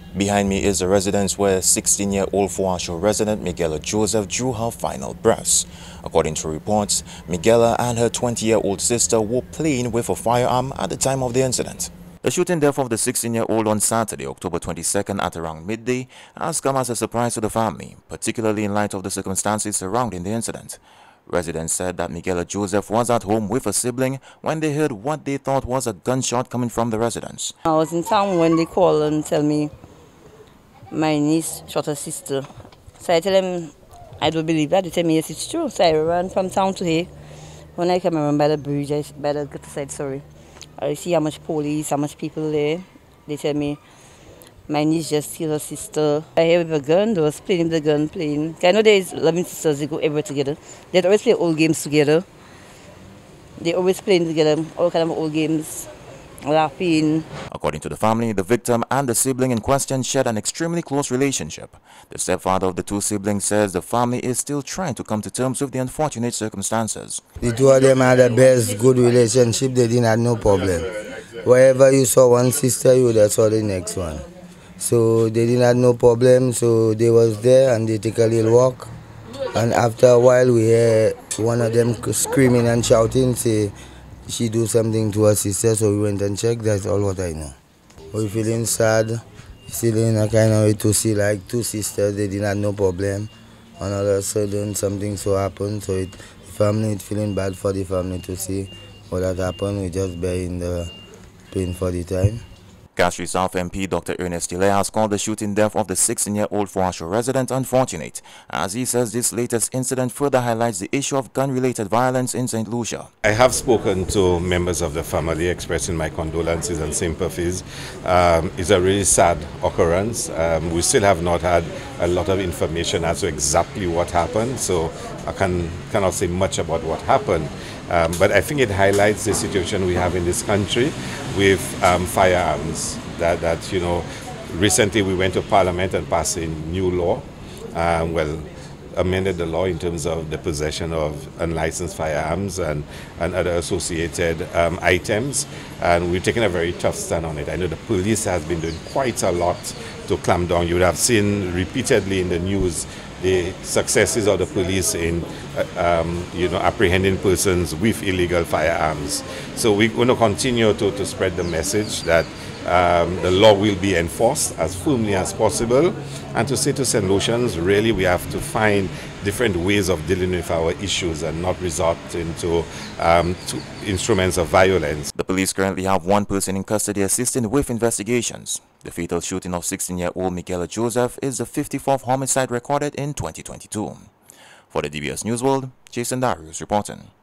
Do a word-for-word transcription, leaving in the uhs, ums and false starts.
Behind me is the residence where sixteen-year-old Faux-Au-Chaux resident Miguela Joseph drew her final breaths. According to reports, Miguela and her twenty-year-old sister were playing with a firearm at the time of the incident. The shooting death of the sixteen-year-old on Saturday, October twenty-second at around midday has come as a surprise to the family, particularly in light of the circumstances surrounding the incident. Residents said that Miguela Joseph was at home with a sibling when they heard what they thought was a gunshot coming from the residence. I was in town when they called and tell me my niece shot her sister. So I tell them I don't believe that. They tell me yes, it's true. So I ran from town to here. When I came around by the bridge, I, by the side, sorry, I see how much police, how much people there. They tell me my niece just killed her sister. I hear with a gun, they was playing with the gun, playing. I know there's loving sisters, they go everywhere together. They always play old games together. They always playing together, all kind of old games, laughing. According to the family, the victim and the sibling in question shared an extremely close relationship. The stepfather of the two siblings says the family is still trying to come to terms with the unfortunate circumstances. The two of them had the best, good relationship. They didn't have no problem. Wherever you saw one sister, you would have saw the next one. So they didn't have no problem, so they was there and they take a little walk. And after a while, we hear one of them screaming and shouting, say she do something to her sister, so we went and checked. That's all what I know. We're feeling sad, still in a kind of way to see like two sisters, they didn't have no problem. And all of a sudden, something so happened, so it, the family is feeling bad for the family to see what had happened. We just bearing the pain for the time. Castries South M P Doctor Ernest Tilley has called the shooting death of the sixteen-year-old Faux-Au-Chaux resident unfortunate, as he says this latest incident further highlights the issue of gun-related violence in Saint Lucia. I have spoken to members of the family expressing my condolences and sympathies. Um, it's a really sad occurrence. Um, we still have not had a lot of information as to exactly what happened, so I can, cannot say much about what happened. Um, but I think it highlights the situation we have in this country with um, firearms. That, that, you know, recently we went to Parliament and passed a new law, um, well, amended the law in terms of the possession of unlicensed firearms and, and other associated um, items. And we've taken a very tough stand on it. I know the police has been doing quite a lot to clamp down. You would have seen repeatedly in the news the successes of the police in uh, um, you know, apprehending persons with illegal firearms. So we're going to continue to, to spread the message that um, the law will be enforced as firmly as possible, and to say to Saint Lucians, really we have to find different ways of dealing with our issues and not resort into um, to instruments of violence. The police currently have one person in custody assisting with investigations. The fatal shooting of sixteen-year-old Miguela Joseph is the fifty-fourth homicide recorded in twenty twenty-two. For the D B S News World, Jason Darius reporting.